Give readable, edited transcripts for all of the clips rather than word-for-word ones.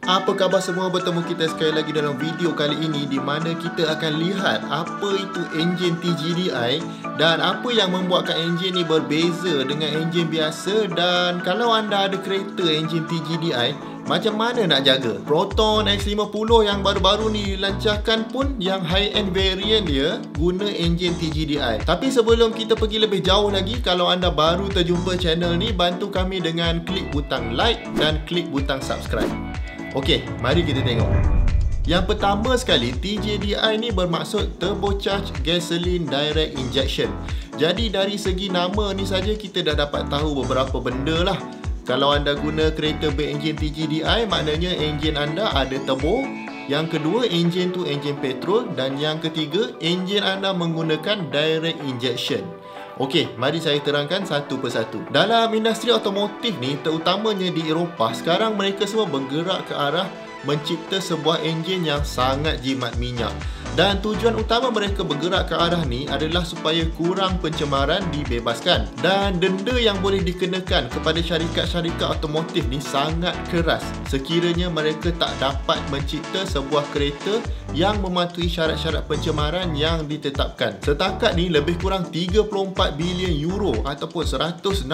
Apa khabar semua? Bertemu kita sekali lagi dalam video kali ini di mana kita akan lihat apa itu enjin TGDI dan apa yang membuatkan enjin ni berbeza dengan enjin biasa. Dan kalau anda ada kereta enjin TGDI, macam mana nak jaga? Proton X50 yang baru-baru ni dilancarkan pun yang high-end variant dia guna enjin TGDI. Tapi sebelum kita pergi lebih jauh lagi, kalau anda baru terjumpa channel ni, bantu kami dengan klik butang like dan klik butang subscribe. Okey, mari kita tengok. Yang pertama sekali, TGDI ni bermaksud Turbocharged Gasoline Direct Injection. Jadi dari segi nama ni saja kita dah dapat tahu beberapa benda lah. Kalau anda guna kereta berenjin TGDI, maknanya enjin anda ada turbo. Yang kedua, enjin tu enjin petrol. Dan yang ketiga, enjin anda menggunakan direct injection. Okey, mari saya terangkan satu persatu. Dalam industri otomotif ni, terutamanya di Eropah, sekarang mereka semua bergerak ke arah mencipta sebuah enjin yang sangat jimat minyak. Dan tujuan utama mereka bergerak ke arah ni adalah supaya kurang pencemaran dibebaskan. Dan denda yang boleh dikenakan kepada syarikat-syarikat otomotif ni sangat keras sekiranya mereka tak dapat mencipta sebuah kereta yang mematuhi syarat-syarat pencemaran yang ditetapkan. Setakat ni lebih kurang 34 bilion euro ataupun 167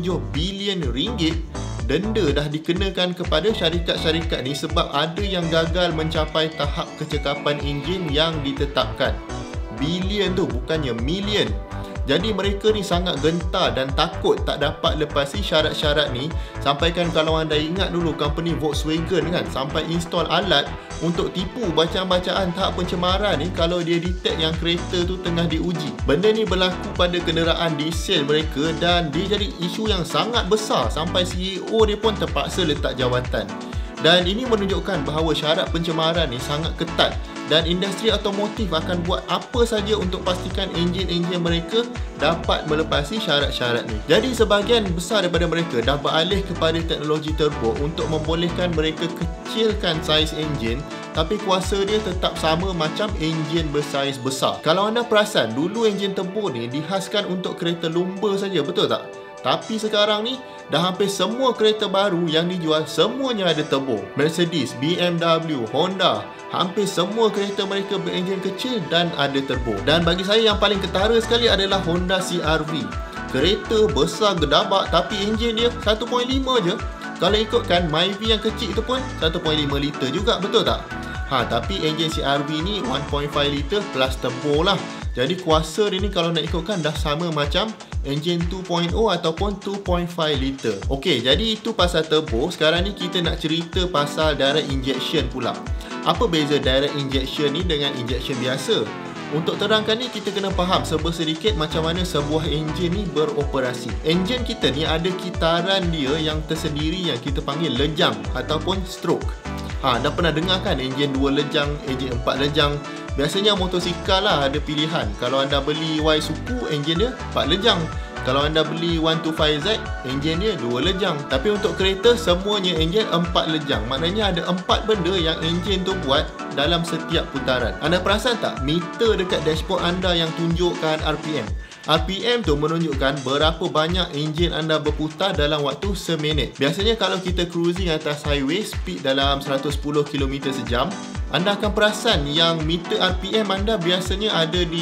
bilion ringgit denda dah dikenakan kepada syarikat-syarikat ni sebab ada yang gagal mencapai tahap kecekapan enjin yang ditetapkan. Bilion tu bukannya million. Jadi mereka ni sangat gentar dan takut tak dapat lepasi syarat-syarat ni. Sampaikan kalau anda ingat dulu company Volkswagen kan, sampai install alat untuk tipu bacaan-bacaan tahap pencemaran ni kalau dia detect yang kereta tu tengah diuji. Benda ni berlaku pada kenderaan diesel mereka dan dia jadi isu yang sangat besar sampai CEO dia pun terpaksa letak jawatan. Dan ini menunjukkan bahawa syarat pencemaran ni sangat ketat dan industri otomotif akan buat apa saja untuk pastikan enjin-enjin mereka dapat melepasi syarat-syarat ni. Jadi sebahagian besar daripada mereka dah beralih kepada teknologi turbo untuk membolehkan mereka kecilkan saiz enjin, tapi kuasa dia tetap sama macam enjin bersaiz besar. Kalau anda perasan, dulu enjin turbo ni dihaskan untuk kereta lumba saja, betul tak? Tapi sekarang ni dah hampir semua kereta baru yang dijual semuanya ada turbo. Mercedes, BMW, Honda, hampir semua kereta mereka berenjin kecil dan ada turbo. Dan bagi saya yang paling ketara sekali adalah Honda CR-V. Kereta besar gedabak tapi enjin dia 1.5 je. Kalau ikutkan Myvi yang kecil tu pun 1.5 liter juga, betul tak? Tapi enjin CR-V ni 1.5 liter plus turbo lah. Jadi kuasa dia ni kalau nak ikutkan dah sama macam enjin 2.0 ataupun 2.5 liter. Okey, jadi itu pasal turbo. Sekarang ni kita nak cerita pasal direct injection pula. Apa beza direct injection ni dengan injection biasa? Untuk terangkan ni, kita kena faham sedikit macam mana sebuah enjin ni beroperasi. Enjin kita ni ada kitaran dia yang tersendiri yang kita panggil lejang ataupun stroke. Dah pernah dengar kan enjin 2 lejang, enjin 4 lejang? Biasanya motosikal lah ada pilihan. Kalau anda beli Y suku, enjin dia 4 lejang. Kalau anda beli 125Z, enjin dia 2 lejang. Tapi untuk kereta, semuanya enjin 4 lejang. Maknanya ada 4 benda yang enjin tu buat dalam setiap putaran. Anda perasan tak? Meter dekat dashboard anda yang tunjukkan RPM. RPM tu menunjukkan berapa banyak enjin anda berputar dalam waktu seminit. Biasanya kalau kita cruising atas highway, speed dalam 110 km sejam, anda akan perasan yang meter RPM anda biasanya ada di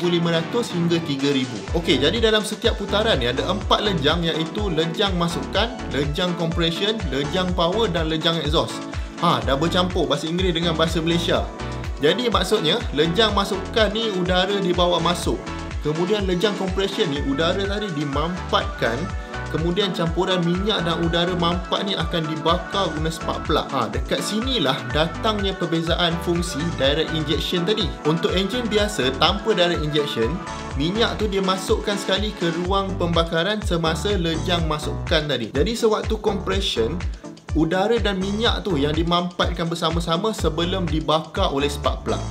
2500 hingga 3000. Okey, jadi dalam setiap putaran ni ada 4 lejang, iaitu lejang masukan, lejang compression, lejang power dan lejang exhaust. Dah bercampur bahasa Inggeris dengan bahasa Malaysia. Jadi maksudnya lejang masukan ni udara dibawa masuk. Kemudian lejang compression ni udara tadi dimampatkan. Kemudian campuran minyak dan udara mampat ni akan dibakar guna spark plug. Dekat sinilah datangnya perbezaan fungsi direct injection tadi. Untuk enjin biasa tanpa direct injection, minyak tu dia masukkan sekali ke ruang pembakaran semasa lejang masukkan tadi. Jadi sewaktu compression, udara dan minyak tu yang dimampatkan bersama-sama sebelum dibakar oleh spark plug.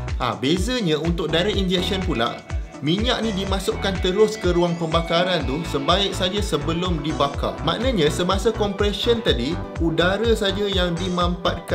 Bezanya untuk direct injection pula, minyak ni dimasukkan terus ke ruang pembakaran tu sebaik saja sebelum dibakar. Maknanya semasa compression tadi, udara saja yang dimampatkan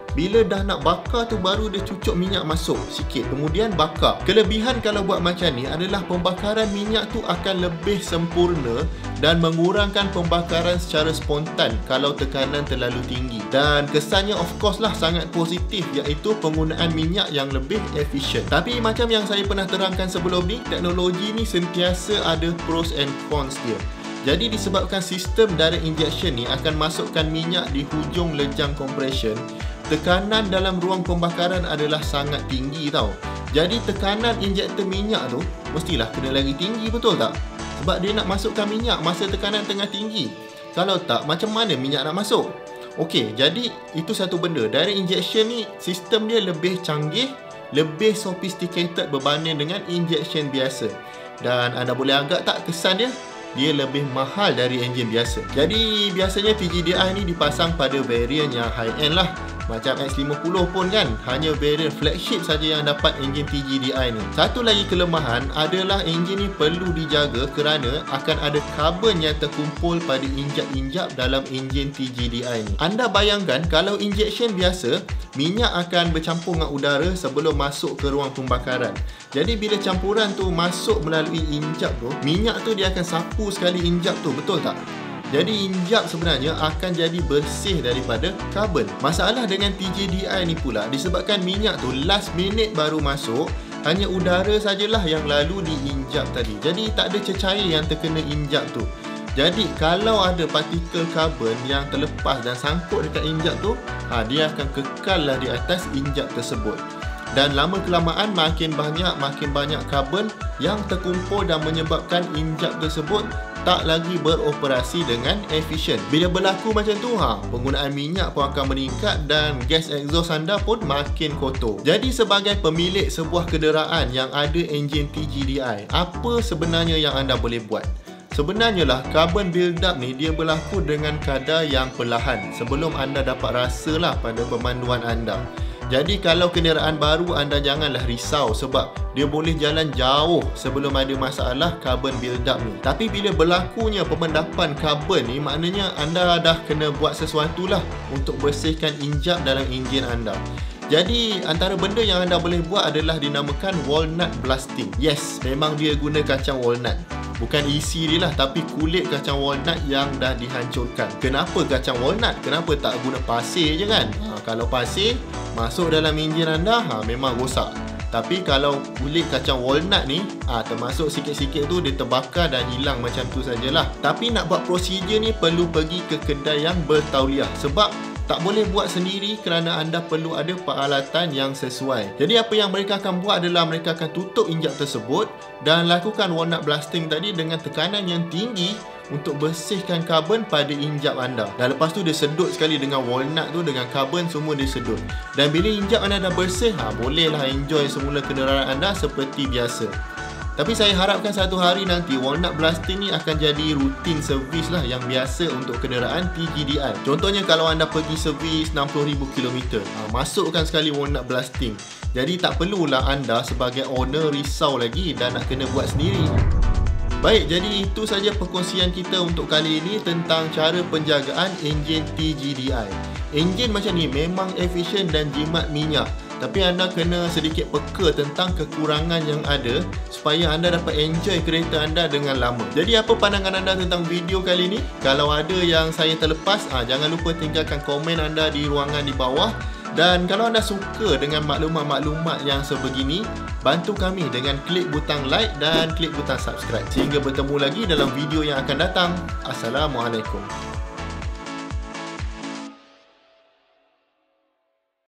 Bila dah nak bakar tu baru dia cucuk minyak masuk sikit, kemudian bakar. Kelebihan kalau buat macam ni adalah pembakaran minyak tu akan lebih sempurna dan mengurangkan pembakaran secara spontan kalau tekanan terlalu tinggi. Dan kesannya of course lah sangat positif, iaitu penggunaan minyak yang lebih efisien. Tapi macam yang saya pernah terangkan sebelum ni, teknologi ni sentiasa ada pros and cons dia. Jadi disebabkan sistem direct injection ni akan masukkan minyak di hujung lejang compression, tekanan dalam ruang pembakaran adalah sangat tinggi tau. Jadi tekanan injektor minyak tu mestilah kena lagi tinggi, betul tak? Sebab dia nak masukkan minyak masa tekanan tengah tinggi. Kalau tak, macam mana minyak nak masuk? Okey, jadi itu satu benda. Direct injection ni sistem dia lebih canggih, lebih sophisticated berbanding dengan injection biasa. Dan anda boleh agak tak kesan dia lebih mahal dari enjin biasa. Jadi biasanya TGDI ni dipasang pada variant yang high end lah. Macam X50 pun kan, hanya variant flagship saja yang dapat enjin TGDI ni. Satu lagi kelemahan adalah enjin ni perlu dijaga kerana akan ada karbon yang terkumpul pada injap-injap dalam enjin TGDI ni. Anda bayangkan kalau injection biasa, minyak akan bercampur dengan udara sebelum masuk ke ruang pembakaran. Jadi bila campuran tu masuk melalui injap tu, minyak tu dia akan sapu sekali injap tu, betul tak? Jadi injap sebenarnya akan jadi bersih daripada karbon. Masalah dengan TGDI ni pula, disebabkan minyak tu last minute baru masuk, hanya udara sajalah yang lalu di injap tadi. Jadi tak ada cecair yang terkena injap tu. Jadi kalau ada partikel karbon yang terlepas dan sangkut dekat injap tu, dia akan kekal lah di atas injap tersebut. Dan lama kelamaan makin banyak karbon yang terkumpul dan menyebabkan injap tersebut tak lagi beroperasi dengan efisien. Bila berlaku macam tu, penggunaan minyak pun akan meningkat dan gas exhaust anda pun makin kotor. Jadi sebagai pemilik sebuah kenderaan yang ada enjin TGDI, apa sebenarnya yang anda boleh buat? Sebenarnya lah carbon build up ni dia berlaku dengan kadar yang perlahan sebelum anda dapat rasalah pada pemanduan anda. Jadi kalau kenderaan baru, anda janganlah risau sebab dia boleh jalan jauh sebelum ada masalah carbon build up ni. Tapi bila berlakunya pemendapan karbon ni, maknanya anda dah kena buat sesuatu lah untuk bersihkan injap dalam enjin anda. Jadi antara benda yang anda boleh buat adalah dinamakan walnut blasting. Yes, memang dia guna kacang walnut. Bukan isi dia lah, tapi kulit kacang walnut yang dah dihancurkan. Kenapa kacang walnut? Kenapa tak guna pasir je kan? Kalau pasir masuk dalam enjin anda, memang rosak. Tapi kalau kulit kacang walnut ni, termasuk sikit-sikit tu dia terbakar dan hilang macam tu sajalah. Tapi nak buat prosedur ni perlu pergi ke kedai yang bertauliah. Sebab tak boleh buat sendiri kerana anda perlu ada peralatan yang sesuai. Jadi apa yang mereka akan buat adalah mereka akan tutup injap tersebut dan lakukan walnut blasting tadi dengan tekanan yang tinggi untuk bersihkan karbon pada injap anda. Dan lepas tu dia sedut sekali dengan walnut tu, dengan karbon semua dia sedut. Dan bila injap anda dah bersih, bolehlah enjoy semula kenderaan anda seperti biasa. Tapi saya harapkan satu hari nanti walnut blasting ni akan jadi rutin servis lah yang biasa untuk kenderaan TGDI. Contohnya kalau anda pergi servis 60,000 km, masukkan sekali walnut blasting. Jadi tak perlulah anda sebagai owner risau lagi dan nak kena buat sendiri. Baik, jadi itu saja perkongsian kita untuk kali ini tentang cara penjagaan enjin TGDI. Enjin macam ni memang efisien dan jimat minyak. Tapi anda kena sedikit peka tentang kekurangan yang ada supaya anda dapat enjoy kereta anda dengan lama. Jadi apa pandangan anda tentang video kali ini? Kalau ada yang saya terlepas, jangan lupa tinggalkan komen anda di ruangan di bawah. Dan kalau anda suka dengan maklumat-maklumat yang sebegini, bantu kami dengan klik butang like dan klik butang subscribe. Sehingga bertemu lagi dalam video yang akan datang. Assalamualaikum.